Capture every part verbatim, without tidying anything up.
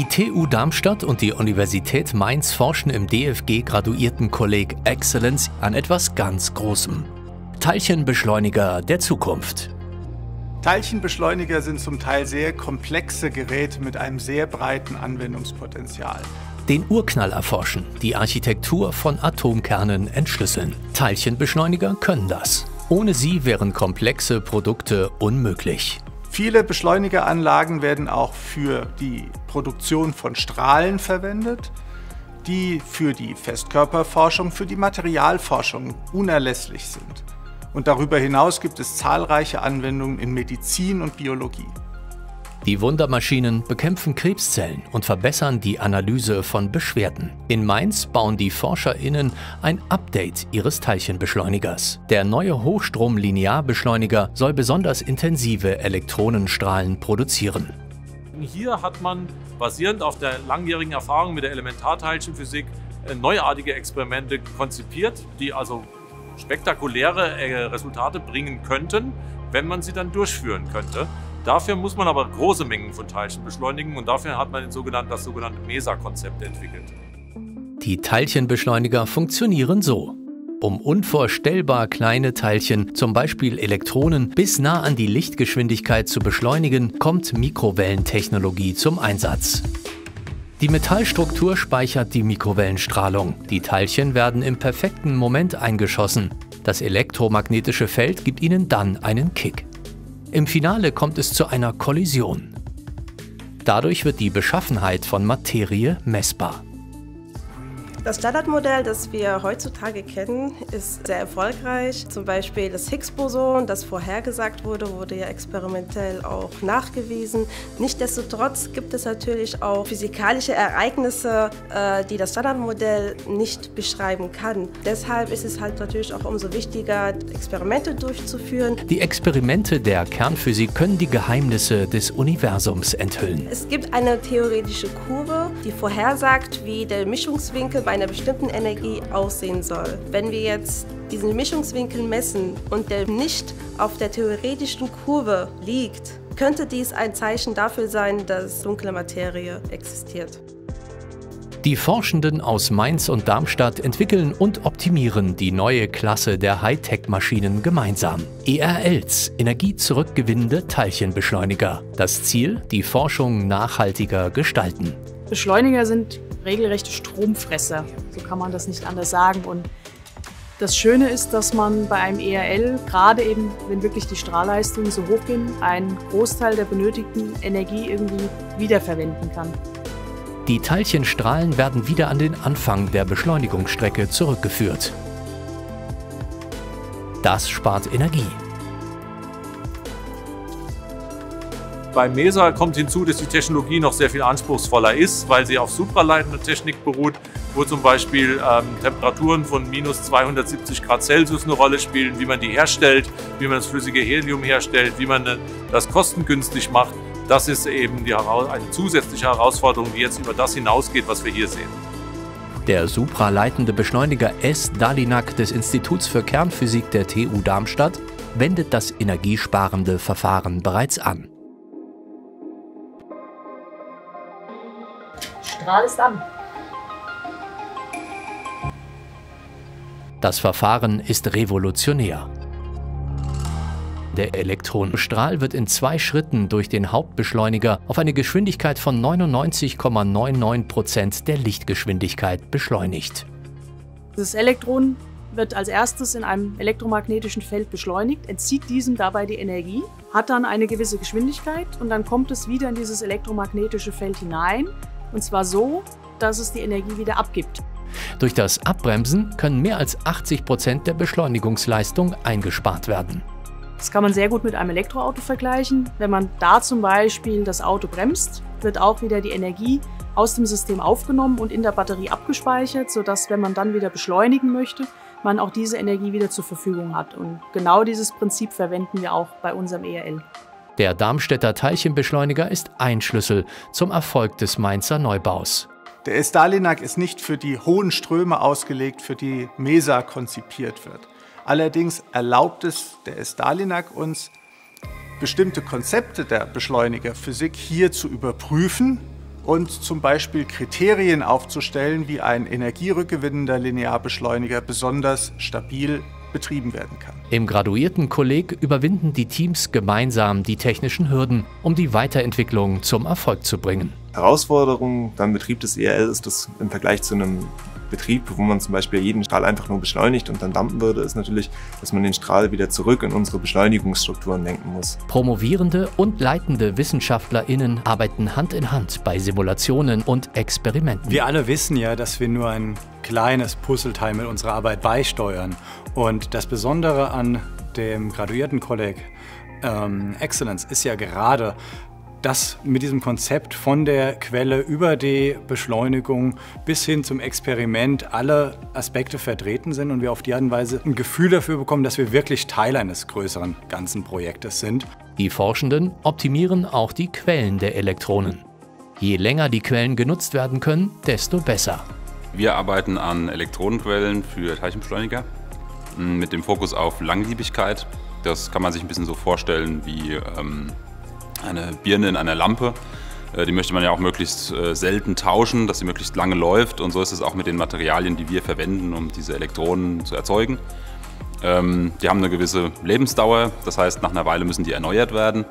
Die T U Darmstadt und die Universität Mainz forschen im D F G-Graduiertenkolleg Excellence an etwas ganz Großem: Teilchenbeschleuniger der Zukunft. Teilchenbeschleuniger sind zum Teil sehr komplexe Geräte mit einem sehr breiten Anwendungspotenzial. Den Urknall erforschen, die Architektur von Atomkernen entschlüsseln. Teilchenbeschleuniger können das. Ohne sie wären komplexe Produkte unmöglich. Viele Beschleunigeranlagen werden auch für die Produktion von Strahlen verwendet, die für die Festkörperforschung, für die Materialforschung unerlässlich sind. Und darüber hinaus gibt es zahlreiche Anwendungen in Medizin und Biologie. Die Wundermaschinen bekämpfen Krebszellen und verbessern die Analyse von Beschwerden. In Mainz bauen die ForscherInnen ein Update ihres Teilchenbeschleunigers. Der neue Hochstrom-Linearbeschleuniger soll besonders intensive Elektronenstrahlen produzieren. Hier hat man basierend auf der langjährigen Erfahrung mit der Elementarteilchenphysik neuartige Experimente konzipiert, die also spektakuläre Resultate bringen könnten, wenn man sie dann durchführen könnte. Dafür muss man aber große Mengen von Teilchen beschleunigen und dafür hat man den sogenannten, das sogenannte MESA-Konzept entwickelt. Die Teilchenbeschleuniger funktionieren so: Um unvorstellbar kleine Teilchen, zum Beispiel Elektronen, bis nah an die Lichtgeschwindigkeit zu beschleunigen, kommt Mikrowellentechnologie zum Einsatz. Die Metallstruktur speichert die Mikrowellenstrahlung. Die Teilchen werden im perfekten Moment eingeschossen. Das elektromagnetische Feld gibt ihnen dann einen Kick. Im Finale kommt es zu einer Kollision. Dadurch wird die Beschaffenheit von Materie messbar. Das Standardmodell, das wir heutzutage kennen, ist sehr erfolgreich. Zum Beispiel das Higgs-Boson, das vorhergesagt wurde, wurde ja experimentell auch nachgewiesen. Nichtsdestotrotz gibt es natürlich auch physikalische Ereignisse, die das Standardmodell nicht beschreiben kann. Deshalb ist es halt natürlich auch umso wichtiger, Experimente durchzuführen. Die Experimente der Kernphysik können die Geheimnisse des Universums enthüllen. Es gibt eine theoretische Kurve, die vorhersagt, wie der Mischungswinkel bei einer bestimmten Energie aussehen soll. Wenn wir jetzt diesen Mischungswinkel messen und der nicht auf der theoretischen Kurve liegt, könnte dies ein Zeichen dafür sein, dass dunkle Materie existiert. Die Forschenden aus Mainz und Darmstadt entwickeln und optimieren die neue Klasse der Hightech-Maschinen gemeinsam. E R Ls, energiezurückgewinnende Teilchenbeschleuniger. Das Ziel: die Forschung nachhaltiger gestalten. Beschleuniger sind regelrechte Stromfresser, so kann man das nicht anders sagen. Und das Schöne ist, dass man bei einem E R L, gerade eben, wenn wirklich die Strahlleistungen so hoch gehen, einen Großteil der benötigten Energie irgendwie wiederverwenden kann. Die Teilchenstrahlen werden wieder an den Anfang der Beschleunigungsstrecke zurückgeführt. Das spart Energie. Bei MESA kommt hinzu, dass die Technologie noch sehr viel anspruchsvoller ist, weil sie auf supraleitender Technik beruht, wo zum Beispiel ähm, Temperaturen von minus zweihundertsiebzig Grad Celsius eine Rolle spielen, wie man die herstellt, wie man das flüssige Helium herstellt, wie man das kostengünstig macht. Das ist eben die, eine zusätzliche Herausforderung, die jetzt über das hinausgeht, was wir hier sehen. Der supraleitende Beschleuniger S-Dalinak des Instituts für Kernphysik der T U Darmstadt wendet das energiesparende Verfahren bereits an. Strahl ist an. Das Verfahren ist revolutionär. Der Elektronenstrahl wird in zwei Schritten durch den Hauptbeschleuniger auf eine Geschwindigkeit von neunundneunzig Komma neunundneunzig Prozent der Lichtgeschwindigkeit beschleunigt. Das Elektron wird als erstes in einem elektromagnetischen Feld beschleunigt, entzieht diesem dabei die Energie, hat dann eine gewisse Geschwindigkeit und dann kommt es wieder in dieses elektromagnetische Feld hinein, und zwar so, dass es die Energie wieder abgibt. Durch das Abbremsen können mehr als achtzig Prozent der Beschleunigungsleistung eingespart werden. Das kann man sehr gut mit einem Elektroauto vergleichen. Wenn man da zum Beispiel das Auto bremst, wird auch wieder die Energie aus dem System aufgenommen und in der Batterie abgespeichert, sodass, wenn man dann wieder beschleunigen möchte, man auch diese Energie wieder zur Verfügung hat. Und genau dieses Prinzip verwenden wir auch bei unserem E R L. Der Darmstädter Teilchenbeschleuniger ist ein Schlüssel zum Erfolg des Mainzer Neubaus. Der S-Dalinak ist nicht für die hohen Ströme ausgelegt, für die MESA konzipiert wird. Allerdings erlaubt es der S-Dalinak uns, bestimmte Konzepte der Beschleunigerphysik hier zu überprüfen und zum Beispiel Kriterien aufzustellen, wie ein energierückgewinnender Linearbeschleuniger besonders stabil betrieben werden kann. Im Graduiertenkolleg überwinden die Teams gemeinsam die technischen Hürden, um die Weiterentwicklung zum Erfolg zu bringen. Herausforderung beim Betrieb des E L ist das im Vergleich zu einem Betrieb, wo man zum Beispiel jeden Strahl einfach nur beschleunigt und dann dampen würde, ist natürlich, dass man den Strahl wieder zurück in unsere Beschleunigungsstrukturen lenken muss. Promovierende und leitende WissenschaftlerInnen arbeiten Hand in Hand bei Simulationen und Experimenten. Wir alle wissen ja, dass wir nur ein kleines Puzzleteil mit unserer Arbeit beisteuern. Und das Besondere an dem Graduiertenkolleg ähm, Excellence ist ja gerade, dass mit diesem Konzept von der Quelle über die Beschleunigung bis hin zum Experiment alle Aspekte vertreten sind und wir auf die Art und Weise ein Gefühl dafür bekommen, dass wir wirklich Teil eines größeren ganzen Projektes sind. Die Forschenden optimieren auch die Quellen der Elektronen. Je länger die Quellen genutzt werden können, desto besser. Wir arbeiten an Elektronenquellen für Teilchenbeschleuniger mit dem Fokus auf Langlebigkeit. Das kann man sich ein bisschen so vorstellen wie ähm, eine Birne in einer Lampe. Die möchte man ja auch möglichst selten tauschen, dass sie möglichst lange läuft. Und so ist es auch mit den Materialien, die wir verwenden, um diese Elektronen zu erzeugen. Die haben eine gewisse Lebensdauer, das heißt, nach einer Weile müssen die erneuert werden.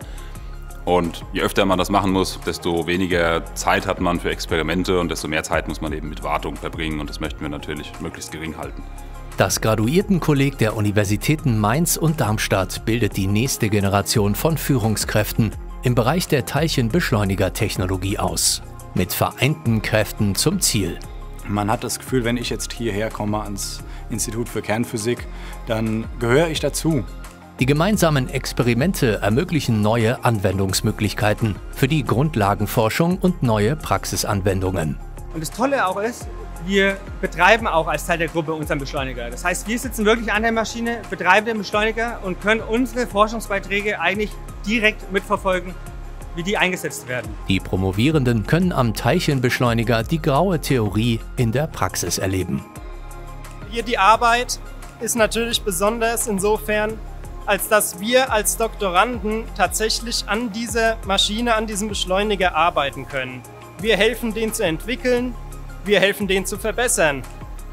Und je öfter man das machen muss, desto weniger Zeit hat man für Experimente und desto mehr Zeit muss man eben mit Wartung verbringen. Und das möchten wir natürlich möglichst gering halten. Das Graduiertenkolleg der Universitäten Mainz und Darmstadt bildet die nächste Generation von Führungskräften im Bereich der Teilchenbeschleunigertechnologie aus. Mit vereinten Kräften zum Ziel. Man hat das Gefühl, wenn ich jetzt hierher komme ans Institut für Kernphysik, dann gehöre ich dazu. Die gemeinsamen Experimente ermöglichen neue Anwendungsmöglichkeiten für die Grundlagenforschung und neue Praxisanwendungen. Und das Tolle auch ist, wir betreiben auch als Teil der Gruppe unseren Beschleuniger. Das heißt, wir sitzen wirklich an der Maschine, betreiben den Beschleuniger und können unsere Forschungsbeiträge eigentlich direkt mitverfolgen, wie die eingesetzt werden. Die Promovierenden können am Teilchenbeschleuniger die graue Theorie in der Praxis erleben. Hier die Arbeit ist natürlich besonders insofern, als dass wir als Doktoranden tatsächlich an dieser Maschine, an diesem Beschleuniger arbeiten können. Wir helfen, den zu entwickeln, wir helfen, den zu verbessern.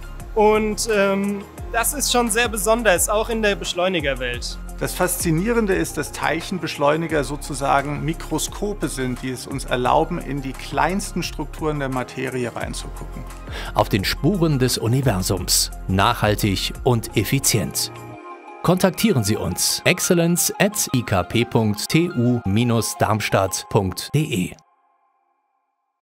Und ähm, das ist schon sehr besonders, auch in der Beschleunigerwelt. Das Faszinierende ist, dass Teilchenbeschleuniger sozusagen Mikroskope sind, die es uns erlauben, in die kleinsten Strukturen der Materie reinzugucken. Auf den Spuren des Universums. Nachhaltig und effizient. Kontaktieren Sie uns excellence at i k p punkt t u Bindestrich darmstadt punkt d e.